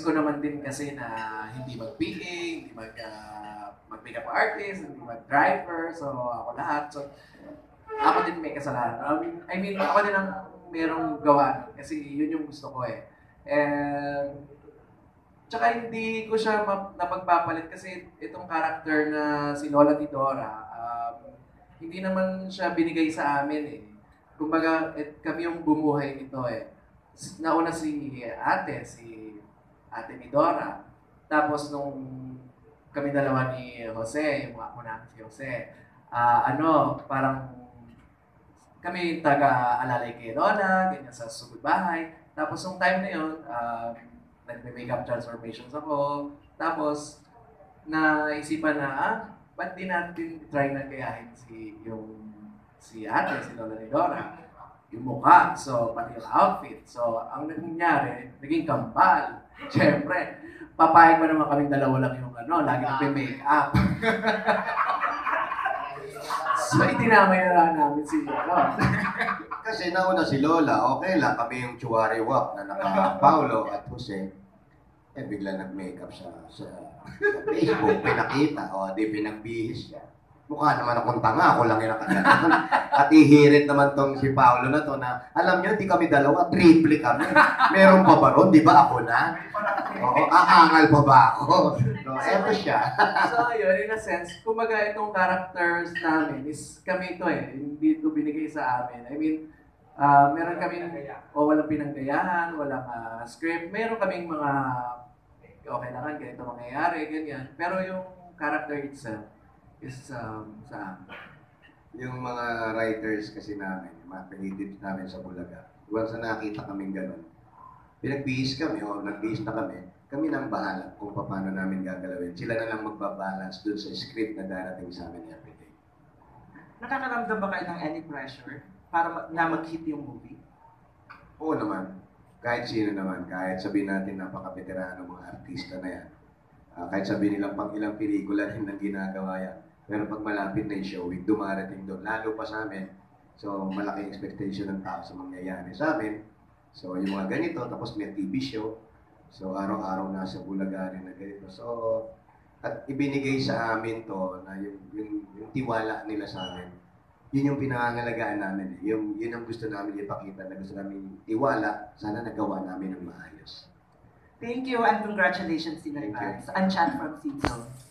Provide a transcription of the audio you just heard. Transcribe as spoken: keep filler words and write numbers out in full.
ko naman din kasi na hindi mag-P A, hindi mag, uh, mag-makeup artist, hindi mag-driver, so ako lahat. So, ako din may kasalanan. I mean, I mean ako din ang merong gawa kasi yun yung gusto ko eh. And, tsaka hindi ko siya napagpapalit kasi itong character na si Lola Tidora, um, hindi naman siya binigay sa amin eh. Kumbaga, et, kami yung bumuhay nito eh. Nauna si ate, si ate ni Dora. Tapos nung kami dalawa ni Jose, yung ako namin si Jose, uh, ano, parang kami taga-alalay kay Lola, ganyan sa sugod bahay. Tapos nung time na yun, uh, nagme-makeup transformations ako. Tapos, naisipan na, ah, ba't di natin try na gayahin si, yung, si ate, si Lola ni Dora? Yung mukha, so, pati yung outfit. So, ang nangyari, naging kambal. Siyempre, papayag pa naman kaming dalawa lang yung ano, lagi nagme-makeup. So, itinamay na lang namin si Lola. Kasi nauna si Lola, okay lang kami yung Chuari Wap na naka Paulo at Jose. Eh, bigla nag-makeup sa, sa, sa Facebook, pinakita, o di pinagbihis siya. Mukha naman akong tanga, ako lang yung nakagano'n. At ihirit naman tong si Paulo na to na, alam nyo, di kami dalawa, triple kami. Meron pa ba ron? Di ba ako na? Oo, aangal pa ba ako? So, eto siya. So, yun, in a sense, kumbaga itong characters namin is kami ito eh. Hindi ito binigay sa amin. I mean, uh, meron kaming, o oh, walang pinanggayahan, walang uh, script. Meron kaming mga, okay lang, ganito mangyayari, ganyan. Pero yung character itself, is um, sa yung mga writers kasi namin, yung mga creatives namin sa Bulaga, once na nakita kaming gano'n, pinagbihis kami o nagbihis na kami, kami nang bahala kung paano namin gagalawin. Sila na lang magbabalance dun sa script na darating sa amin everyday. Nakakaramdam ba kayo ng any pressure para ma- na mag-hit yung movie? Oo naman. Kahit sino naman, kahit sabihin natin napaka-veterano mga artista na yan, uh, kahit sabihin nilang pang ilang pelikula din ang ginagawa yan, pero pag malapit na yung showing, dumarating doon, lalo pa sa amin. So, malaking expectation ng tao sa mangyayari sa amin. So, yung mga ganito, tapos may T V show. So, araw-araw nasa Bulaga rin na ganito. So, at ibinigay sa amin to na yung, yung, yung tiwala nila sa amin. Yun yung pinangangalagaan namin. Yung, yun ang gusto namin ipakita na gusto namin tiwala. Sana nagawa namin ng maayos. Thank you and congratulations in advance. Unchat from Season.